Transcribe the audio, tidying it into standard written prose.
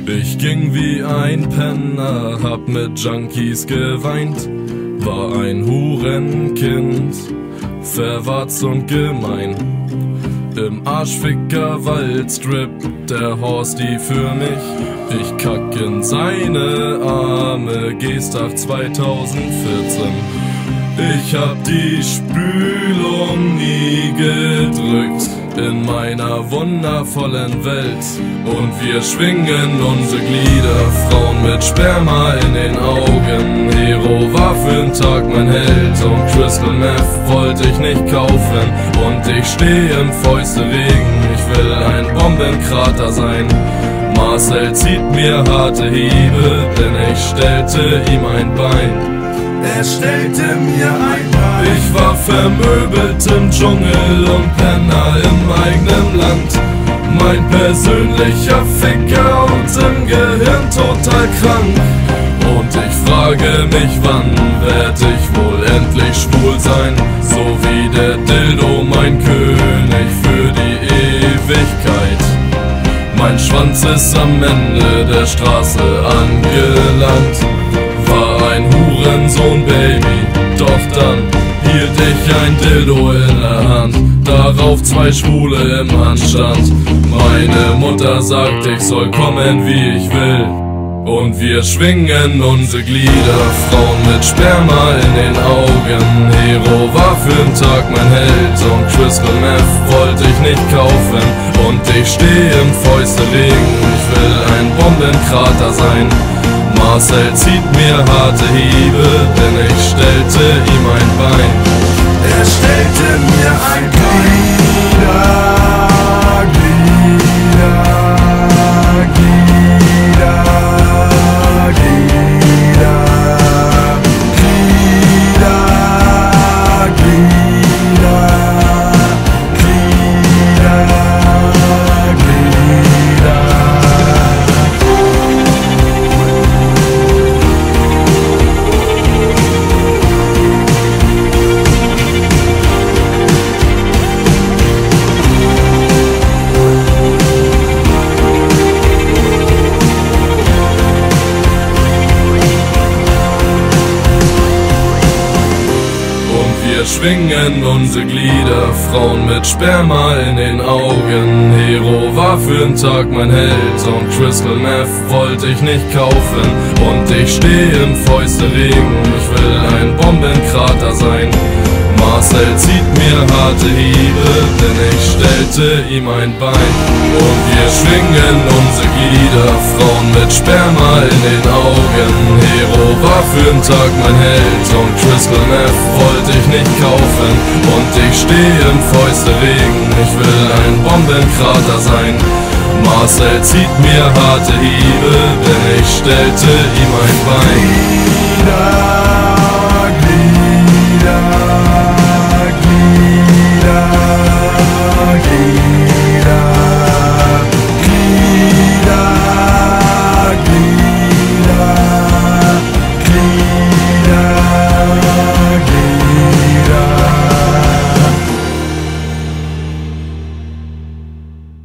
Ich ging wie ein Penner, hab mit Junkies geweint, war ein Hurenkind, verwarzt und gemein. Im Arschficker Waldstrip, der Horsti für mich. Ich kack in seine Arme, Gestag 2014. Ich hab die Spülung nie gedrückt in meiner wundervollen Welt. Und wir schwingen unsere Glieder, Frauen mit Sperma in den Augen. Hero war für'n Tag mein Held und Crystal Meth wollte ich nicht kaufen. Und ich steh im Fäuste-Regen, ich will ein Bombenkrater sein. Marcel zieht mir harte Hiebe, denn ich stellte ihm ein Bein. Er stellte mir ein Bein. Ich war vermöbelt im Dschungel und Penner im eigenen Land. Mein persönlicher Ficker und im Gehirn total krank. Und ich frage mich, wann werd ich wohl endlich schwul sein? So wie der Dildo mein König für die Ewigkeit. Mein Schwanz ist am Ende der Straße angelangt. War ein Hurensohn, Baby, doch dann hielt ich ein Dildo in der Hand, darauf 2 Schwule im Handstand. Meine Mutter sagt, ich soll kommen, wie ich will. Und wir schwingen unsere Glieder, Frauen mit Sperma in den Augen. Hero war für'n Tag mein Held und Crystal Meth wollte ich nicht kaufen. Und ich steh im Fäuste-Regen, ich will ein Bombenkrater sein. Marcel zieht mir harte Hiebe, denn ich stellte ihm ein Bein. Er stellte mir ein Bein. Wir schwingen unsere Glieder, Frauen mit Sperma in den Augen. Hero war für'n Tag mein Held und Crystal Meth wollte ich nicht kaufen. Und ich steh im Fäuste-Regen, ich will ein Bombenkrater sein. Marcel zieht mir harte Hiebe, denn ich stellte ihm ein Bein. Und wir schwingen unsere Glieder, Frauen mit Sperma in den Augen. Hero war für'n Tag mein Held und Crystal Meth wollte ich nicht kaufen. Und ich steh im Fäuste-Regen, ich will ein Bombenkrater sein. Marcel zieht mir harte Hiebe, denn ich stellte ihm ein Bein.